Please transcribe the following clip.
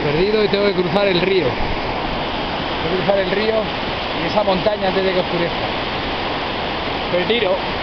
Perdido y tengo que cruzar el río. Tengo que cruzar el río y esa montaña antes de que oscurezca. Perdido.